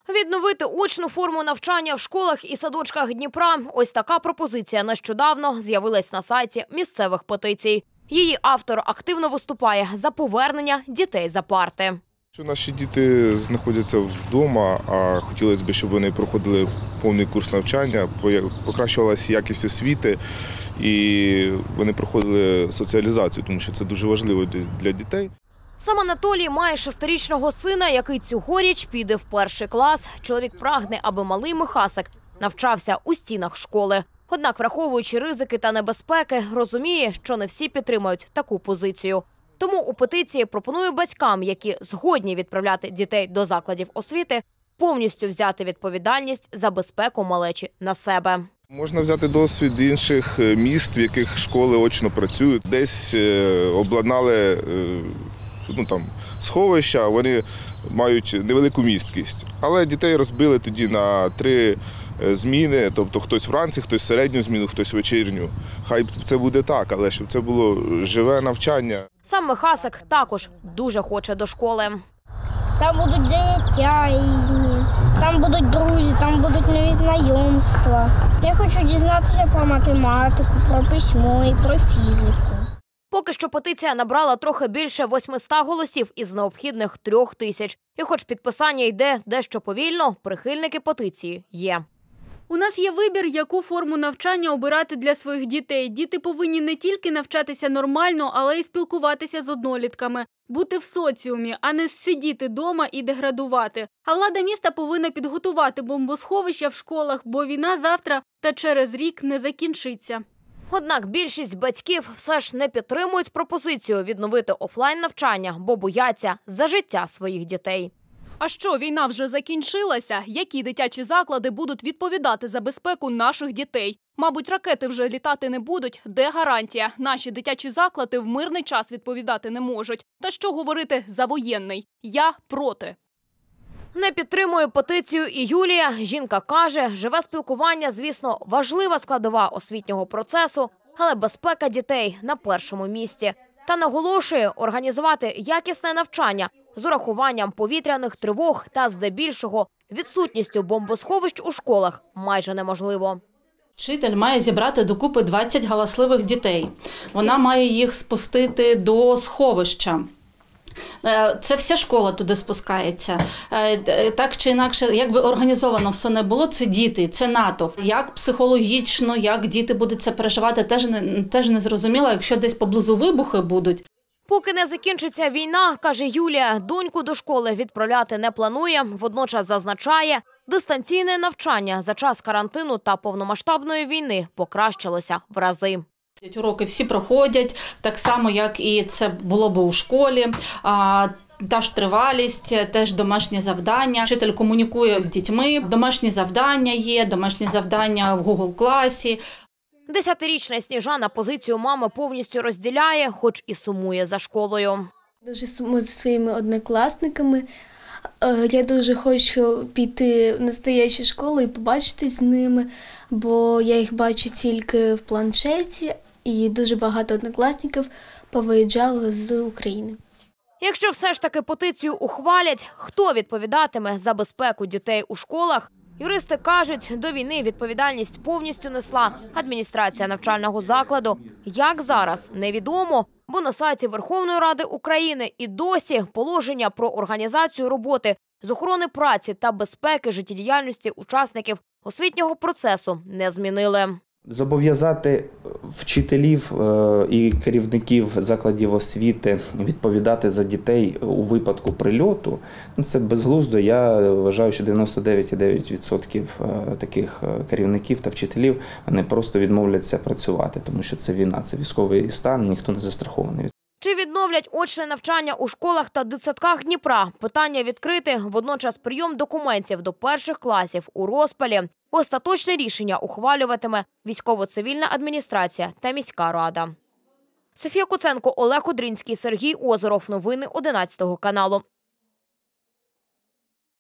Відновити очну форму навчання в школах і садочках Дніпра – ось така пропозиція нещодавно з'явилась на сайті місцевих петицій. Її автор активно виступає за повернення дітей за парти. Наші діти знаходяться вдома, а хотілося б, щоб вони проходили повний курс навчання, покращувалася якість освіти і вони проходили соціалізацію, тому що це дуже важливо для дітей. Сам Анатолій має 6-річного сина, який цьогоріч піде в 1-й клас. Чоловік прагне, аби малий Михасик навчався у стінах школи. Однак, враховуючи ризики та небезпеки, розуміє, що не всі підтримують таку позицію. Тому у петиції пропонує батькам, які згодні відправляти дітей до закладів освіти, повністю взяти відповідальність за безпеку малечі на себе. Можна взяти досвід інших міст, в яких школи очно працюють. Десь обладнали сховища, вони мають невелику місткість. Але дітей розбили тоді на 3 зміни, тобто хтось вранці, хтось середню зміну, хтось вечірню. Хай це буде так, але щоб це було живе навчання. Сам Михасик також дуже хоче до школи. Там будуть заняття різні, там будуть друзі, там будуть нові знайомства. Я хочу дізнатися про математику, про письмо і про фізику. Поки що петиція набрала трохи більше 800 голосів із необхідних 3000. І хоч підписання йде дещо повільно, прихильники петиції є. У нас є вибір, яку форму навчання обирати для своїх дітей. Діти повинні не тільки навчатися нормально, але й спілкуватися з однолітками, бути в соціумі, а не сидіти вдома і деградувати. А влада міста повинна підготувати бомбосховища в школах, бо війна завтра та через рік не закінчиться. Однак більшість батьків все ж не підтримують пропозицію відновити офлайн-навчання, бо бояться за життя своїх дітей. А що, війна вже закінчилася? Які дитячі заклади будуть відповідати за безпеку наших дітей? Мабуть, ракети вже літати не будуть. Де гарантія? Наші дитячі заклади в мирний час відповідати не можуть. Та що говорити за воєнний? Я проти. Не підтримує петицію і Юлія. Жінка каже, живе спілкування, звісно, важлива складова освітнього процесу, але безпека дітей на першому місці. Та наголошує, організувати якісне навчання з урахуванням повітряних тривог та здебільшого відсутністю бомбосховищ у школах майже неможливо. Вчитель має зібрати докупи 20 галасливих дітей. Вона має їх спустити до сховища. Це вся школа туди спускається. Так чи інакше, як би організовано все не було, це діти, це натовп. Як психологічно, як діти будуть це переживати, теж не зрозуміло, якщо десь поблизу вибухи будуть. Поки не закінчиться війна, каже Юлія, доньку до школи відправляти не планує. Водночас зазначає, дистанційне навчання за час карантину та повномасштабної війни покращилося в рази. Уроки всі проходять, так само, як і це було б у школі. Та ж тривалість, теж домашні завдання. Вчитель комунікує з дітьми, домашні завдання є, домашні завдання в Google-класі. 10-річна Сніжана позицію мами повністю розділяє, хоч і сумує за школою. Дуже сумую за своїми однокласниками. Я дуже хочу піти в настоящу школу і побачитись з ними, бо я їх бачу тільки в планшеті, і дуже багато однокласників повиїжджали з України. Якщо все ж таки петицію ухвалять, хто відповідатиме за безпеку дітей у школах? Юристи кажуть, до війни відповідальність повністю несла адміністрація навчального закладу. Як зараз, невідомо, бо на сайті Верховної Ради України і досі положення про організацію роботи з охорони праці та безпеки життєдіяльності учасників освітнього процесу не змінили. Зобов'язати вчителів і керівників закладів освіти відповідати за дітей у випадку прильоту – це безглуздо. Я вважаю, що 99,9% таких керівників та вчителів вони просто відмовляться працювати, тому що це війна, це військовий стан, ніхто не застрахований. Чи відновлять очне навчання у школах та дитсадках Дніпра? Питання відкрите. Водночас прийом документів до перших класів у розпалі. Остаточне рішення ухвалюватиме військово-цивільна адміністрація та міська рада. Софія Куценко, Олег Одринський, Сергій Озеров. Новини 11 каналу.